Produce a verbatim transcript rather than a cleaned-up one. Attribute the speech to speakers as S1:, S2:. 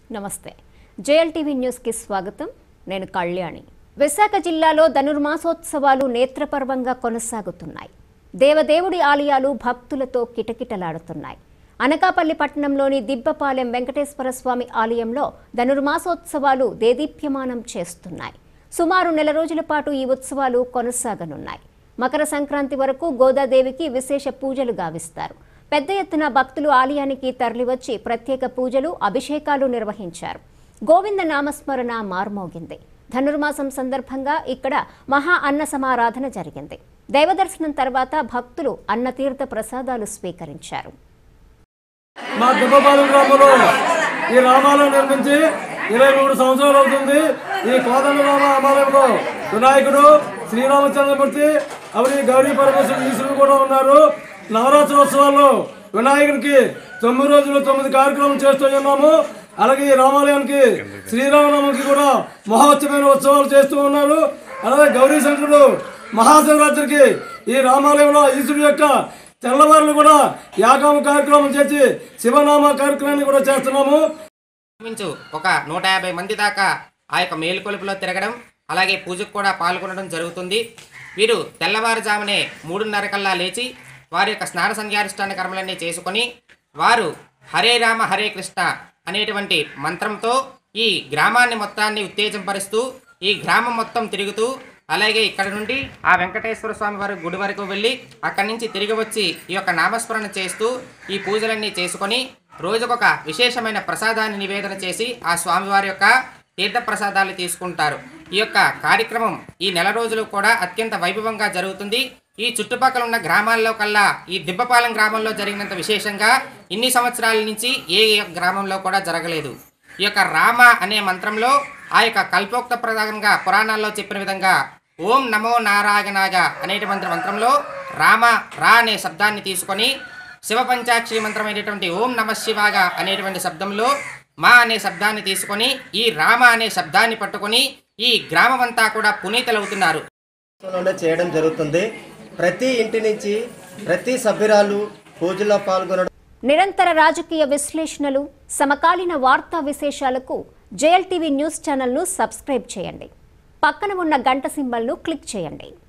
S1: నమస్తే JLTV news కి స్వాగతం నేను కళ్యాణి విశాఖ జిల్లాలో ధనుర్మాసోత్సవాలు నేత్రపర్వంగా కొనసాగుతున్నాయి దేవదేవుడి ఆలయాలు భక్తులతో కిటకిటలాడుతున్నాయి అనకాపల్లి పట్టణంలోని దిబ్బపాలెం వెంకటేశ్వర స్వామి ఆలయంలో ధనుర్మాసోత్సవాలు దేదీప్యమానం చేస్తున్నాయి సుమారు నెల రోజుల పాటు ఈ ఉత్సవాలు కొనసాగనున్నాయి మకర సంక్రాంతి వరకు గోదాదేవికి విశేష పూజలు గావిస్తారు పెద్ద ఎత్తున భక్తులు ఆలయానికి తరలివచ్చి ప్రత్యేక పూజలు అభిషేకాలు నిర్వహించారు గోవింద నామస్మరణ మార్మోగింది ధనుర్మాసం సందర్భంగా ఇక్కడ మహా అన్న సమారాధన జరిగింది దైవదర్శనం తర్వాత భక్తులు అన్నతీర్థ ప్రసాదాలు స్వీకరించారు
S2: మా దిబ్బపాలెం గ్రామంలో ఈ రామాలయం నిర్మించి ఇరవై మూడు సంవత్సరాలు అవుతుంది ఈ కోదండ రామ ఆలయంలో వినాయకుడు శ్రీరామచంద్రమూర్తి అవరి గౌరీ పరమేశ్వరుడు ఈశ్వరుడు కూడా ఉన్నారు నవరాత్రోత్సవాల్లో వినాయకుడికి తొమ్మిది రోజులు తొమ్మిది కార్యక్రమం చేస్తూ ఉన్నాము అలాగే ఈ రామాలయానికి శ్రీరామనవమికి కూడా మహోత్సవమైన ఉత్సవాలు చేస్తూ ఉన్నారు అలాగే గౌరీ శంకరుడు మహాశివరాత్రికి ఈ రామాలయంలో ఈశ్వరుడు యొక్క తెల్లవారులు కూడా యాగామ కార్యక్రమం చేసి శివనామ కార్యక్రమాన్ని కూడా చేస్తున్నాము
S3: ఒక నూట యాభై మంది దాకా ఆ యొక్క మేలుకొలుపులో తిరగడం అలాగే పూజకు కూడా పాల్గొనడం జరుగుతుంది వీరు తెల్లవారుజామునే మూడున్నర కల్లా లేచి వారి యొక్క స్నాన సంధ్యానుష్ఠాన కర్మలన్నీ చేసుకొని వారు హరే రామ హరే కృష్ణ అనేటువంటి మంత్రంతో ఈ గ్రామాన్ని మొత్తాన్ని ఉత్తేజంపరుస్తూ ఈ గ్రామం మొత్తం తిరుగుతూ అలాగే ఇక్కడ నుండి ఆ వెంకటేశ్వర స్వామి వారి గుడి వరకు వెళ్ళి అక్కడి నుంచి తిరిగి వచ్చి ఈ యొక్క నామస్మరణ చేస్తూ ఈ పూజలన్నీ చేసుకొని రోజుకొక విశేషమైన ప్రసాదాన్ని నివేదన చేసి ఆ స్వామివారి యొక్క తీర్థ ప్రసాదాలు తీసుకుంటారు ఈ యొక్క కార్యక్రమం ఈ నెల రోజులు కూడా అత్యంత వైభవంగా జరుగుతుంది ఈ చుట్టుపక్కల ఉన్న గ్రామాల్లో కల్లా ఈ దిబ్బపాలెం గ్రామంలో జరిగినంత విశేషంగా ఇన్ని సంవత్సరాల నుంచి ఏ గ్రామంలో కూడా జరగలేదు ఈ యొక్క రామ అనే మంత్రంలో ఆ యొక్క కల్పోక్త ప్రధానంగా పురాణాల్లో చెప్పిన విధంగా ఓం నమో నారాయణాయ అనేటువంటి మంత్రంలో రామ రా అనే శబ్దాన్ని తీసుకొని శివ పంచాక్షరి మంత్రమైనటువంటి ఓం నమ శివాయ అనేటువంటి శబ్దంలో మా అనే శబ్దాన్ని తీసుకొని ఈ రామ అనే శబ్దాన్ని పట్టుకొని ఈ గ్రామం అంతా కూడా పునీతులవుతున్నారు
S4: చేయడం జరుగుతుంది ప్రతి ఇంటి నుంచి ప్రతి సభ్యురాలు పూజలో పాల్గొనడం
S1: నిరంతర రాజకీయ విశ్లేషణలు సమకాలీన వార్తా విశేషాలకు జేఎల్టీవీ న్యూస్ ఛానల్ను సబ్స్క్రైబ్ చేయండి పక్కన ఉన్న గంట సింబల్ను క్లిక్ చేయండి